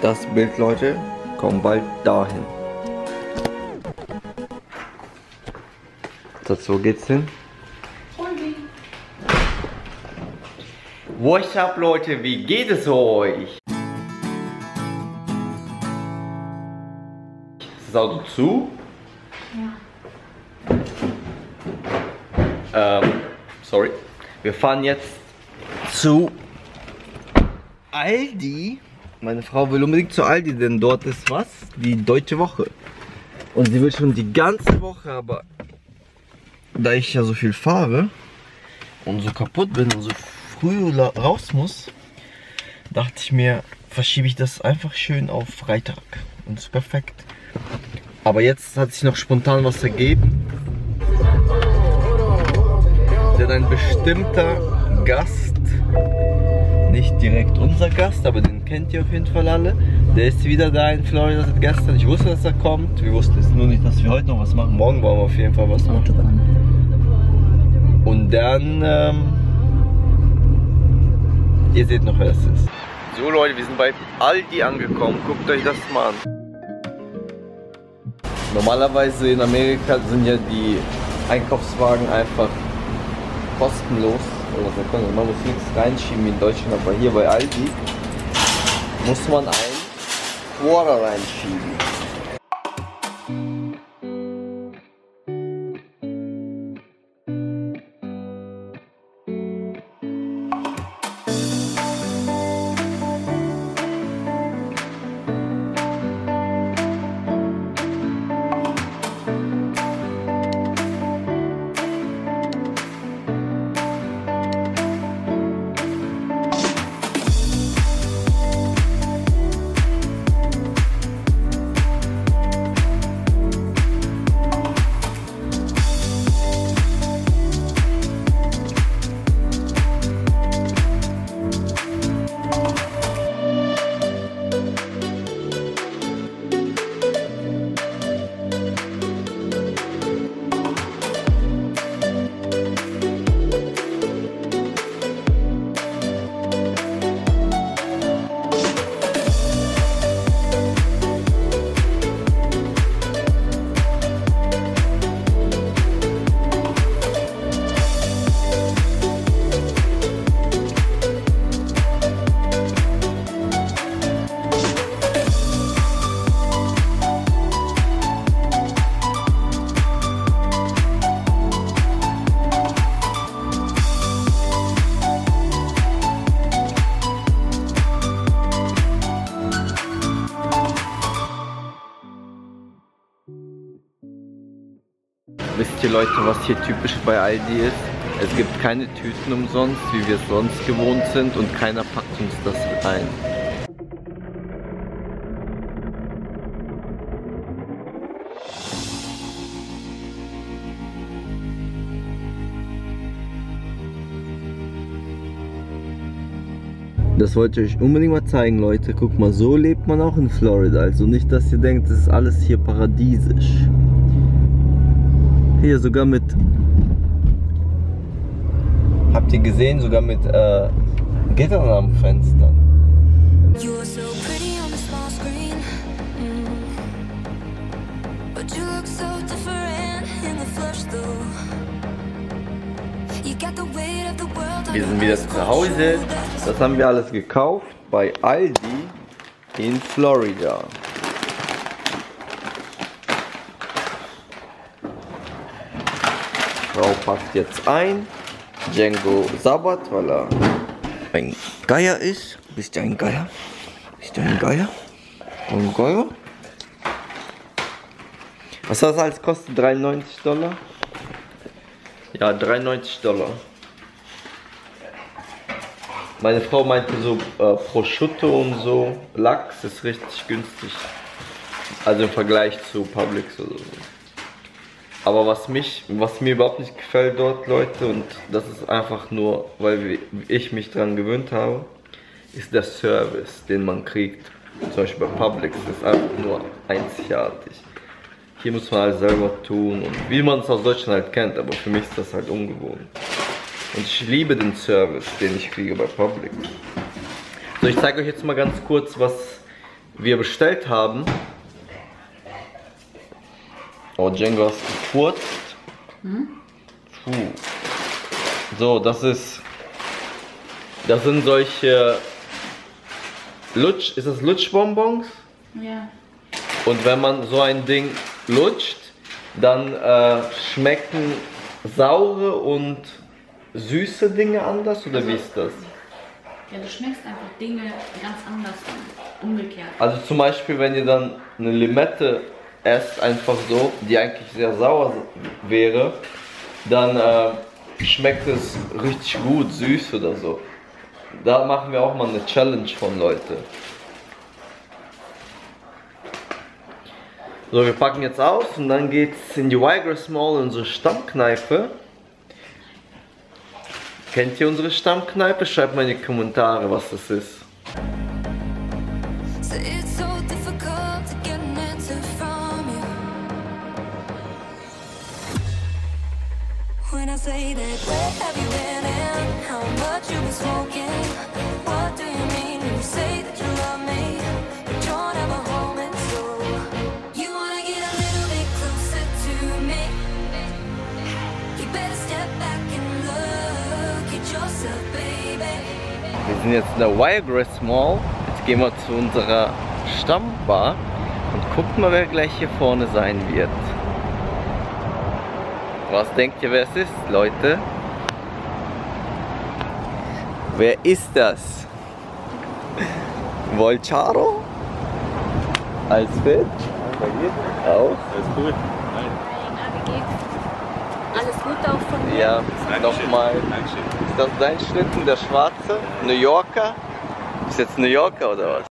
Das Bild, Leute, kommt bald dahin. Wo geht's hin? What's up, Leute, wie geht es euch? Ist das Auto zu? Ja. Sorry. Wir fahren jetzt zu Aldi. Meine Frau will unbedingt zu Aldi, denn dort ist was? Die Deutsche Woche. Und sie will schon die ganze Woche, aber da ich ja so viel fahre und so kaputt bin und so früh raus muss, dachte ich mir, verschiebe ich das einfach schön auf Freitag. Und ist perfekt. Aber jetzt hat sich noch spontan was ergeben. Denn ein bestimmter Gast, nicht direkt unser Gast, aber den kennt ihr auf jeden Fall alle, der ist wieder da in Florida seit gestern. Ich wusste, dass er kommt. Wir wussten jetzt nur nicht, dass wir heute noch was machen. Morgen wollen wir auf jeden Fall was machen. Und dann, ihr seht noch, wer das ist. So Leute, wir sind bei Aldi angekommen. Guckt euch das mal an. Normalerweise in Amerika sind ja die Einkaufswagen einfach kostenlos. Oder man muss nichts reinschieben wie in Deutschland, aber hier bei Aldi muss man ein Quarter reinschieben. Wisst ihr Leute, was hier typisch bei Aldi ist? Es gibt keine Tüten umsonst, wie wir es sonst gewohnt sind, und keiner packt uns das ein. Das wollte ich euch unbedingt mal zeigen, Leute. Guck mal, so lebt man auch in Florida. Also nicht, dass ihr denkt, das ist alles hier paradiesisch. Hier sogar mit, habt ihr gesehen, sogar mit Gittern am Fenster. Wir sind wieder zu Hause. Das haben wir alles gekauft bei Aldi in Florida. Frau packt jetzt ein. Django sabbert, weil er ein Geier ist. Bist du ein Geier? Bist du ein Geier? Ein Geier? Was das alles kostet? $93? Ja, $93. Meine Frau meinte so, Prosciutto und so, Lachs ist richtig günstig. Also im Vergleich zu Publix oder so. Aber was mir überhaupt nicht gefällt dort, Leute, und das ist einfach nur, weil ich mich dran gewöhnt habe, ist der Service, den man kriegt. Zum Beispiel bei Publix, das ist einfach nur einzigartig. Hier muss man alles selber tun, und wie man es aus Deutschland halt kennt, aber für mich ist das halt ungewohnt. Und ich liebe den Service, den ich kriege bei Publix. So, ich zeige euch jetzt mal ganz kurz, was wir bestellt haben. Oh, Django hast gefurzt. Puh. So, das sind solche ist das Lutschbonbons? Ja. Und wenn man so ein Ding lutscht, dann schmecken saure und süße Dinge anders, oder wie ist das? Ja, du schmeckst einfach Dinge ganz anders an, umgekehrt. Also zum Beispiel, wenn ihr dann eine Limette esst, einfach so, die eigentlich sehr sauer wäre, dann schmeckt es richtig gut, süß oder so. Da machen wir auch mal eine Challenge von, Leute. So, wir packen jetzt aus und dann geht's in die Wiregrass Mall, in unsere Stammkneipe. Kennt ihr unsere Stammkneipe? Schreibt mal in die Kommentare, was das ist. When I say that, where have you been and how much you been smoking? What do you mean when you say that you love me, but you're never home and so you wanna get a little bit closer to me? You better step back and look at yourself, baby. Wir sind jetzt in der Wiregrass Mall. Jetzt gehen wir zu unserer Stammbar und gucken mal, wer gleich hier vorne sein wird. Was denkt ihr, wer es ist, Leute? Wer ist das? Volcharo? Als fit? Bei dir? Auch? Alles cool. Alles Gute auch von mir. Ja, nochmal. Dankeschön. Ist das dein Schlitten, der schwarze? New Yorker? Ist jetzt New Yorker oder was?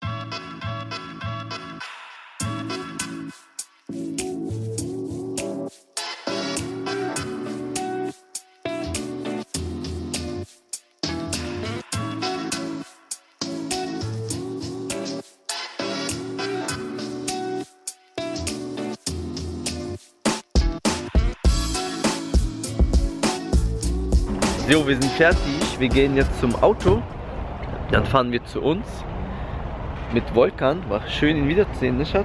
So, wir sind fertig. Wir gehen jetzt zum Auto. Dann fahren wir zu uns. Mit Volkan. War schön, ihn wiederzusehen, ne Schatz?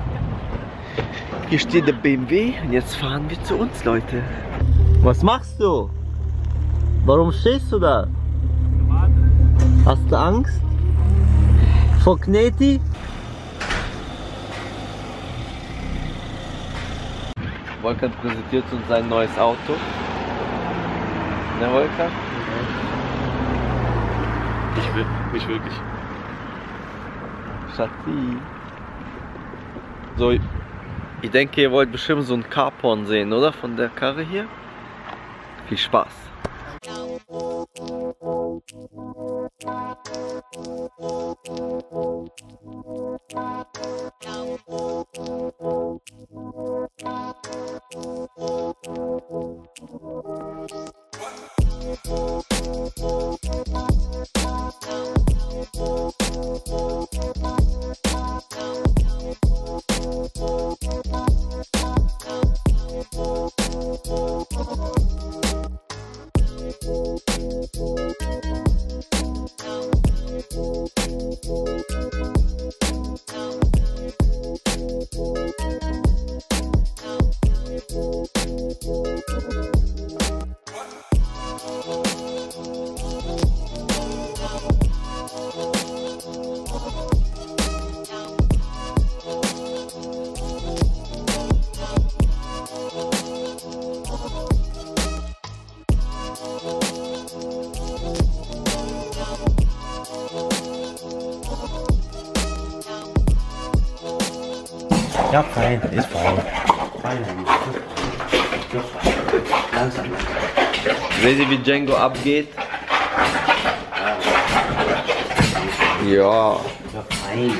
Hier steht der BMW und jetzt fahren wir zu uns, Leute. Was machst du? Warum stehst du da? Hast du Angst? Vor Kneti? Volkan präsentiert uns sein neues Auto. Ne, Volkan? Nicht wirklich. Schatzi. So, ich denke, ihr wollt bestimmt so ein Carporn sehen, oder? Von der Karre hier. Viel Spaß. Ja, fein, ist fein. Fein. Langsam. Seht ihr, wie Django abgeht? Ja. Ja, fein.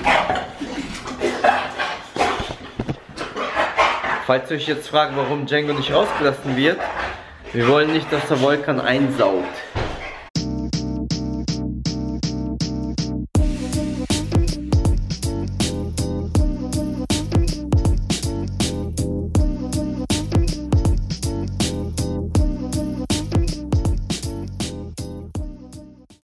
Falls ihr euch jetzt fragt, warum Django nicht rausgelassen wird, wir wollen nicht, dass der Volkan einsaut.